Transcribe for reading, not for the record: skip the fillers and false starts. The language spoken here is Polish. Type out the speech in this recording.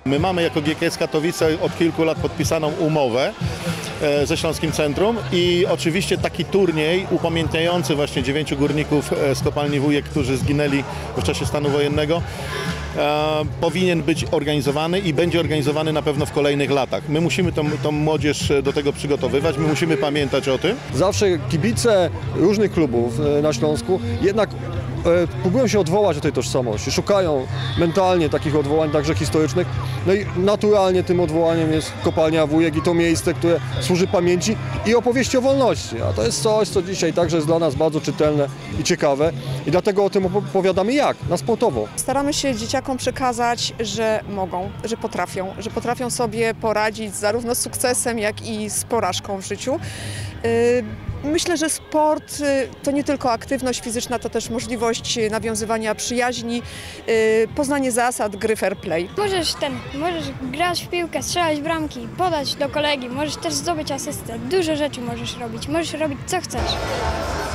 My mamy jako GKS Katowice od kilku lat podpisaną umowę ze Śląskim Centrum i oczywiście taki turniej upamiętniający właśnie 9 górników z kopalni Wujek, którzy zginęli w czasie stanu wojennego, powinien być organizowany i będzie organizowany na pewno w kolejnych latach. My musimy tą młodzież do tego przygotowywać, my musimy pamiętać o tym. Zawsze kibice różnych klubów na Śląsku jednak próbują się odwołać do tej tożsamości, szukają mentalnie takich odwołań, także historycznych. No i naturalnie tym odwołaniem jest kopalnia Wujek i to miejsce, które służy pamięci i opowieści o wolności. A to jest coś, co dzisiaj także jest dla nas bardzo czytelne i ciekawe i dlatego o tym opowiadamy na sportowo. Staramy się dzieciakom przekazać, że mogą, że potrafią sobie poradzić zarówno z sukcesem, jak i z porażką w życiu. Myślę, że sport to nie tylko aktywność fizyczna, to też możliwość nawiązywania przyjaźni, poznanie zasad gry fair play. Możesz grać w piłkę, strzelać bramki, podać do kolegi, możesz też zdobyć asystę. Dużo rzeczy możesz robić co chcesz.